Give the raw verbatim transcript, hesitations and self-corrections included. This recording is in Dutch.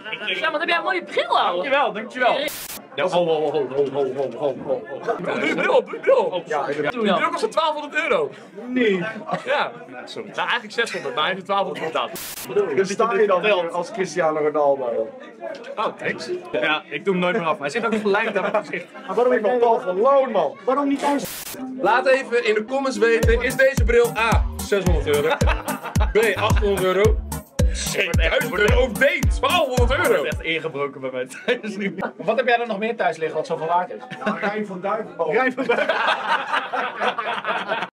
Ja, wat heb jij een mooie bril, ouwe. Dankjewel, dankjewel. Ja, ho, ho, ho, ho, ho, ho, ho, ho, ho. Doe je bril op, doe je bril op. Ja, Doe dan. die ook kost twaalfhonderd euro. Nee. Ja, sorry. Nou, eigenlijk zeshonderd, maar hij heeft twaalfhonderd betaald. Dan sta je dan weer als Cristiano Ronaldo. Oh, thanks. Ja, ik doe hem nooit meer af. Hij zit ook gelijk aan mijn gezicht. Maar waarom ik nog Paul van Loon, man? Waarom niet thuis? Laat even in de comments weten, is deze bril A zeshonderd euro, B achthonderd euro, C duizend euro of D twaalfhonderd euro? Ik heb echt ingebroken bij mij thuis nu. Wat heb jij er nog meer thuis liggen wat zoveel waard is? Rijn van Duivenboom. Rijn van Duivenboom.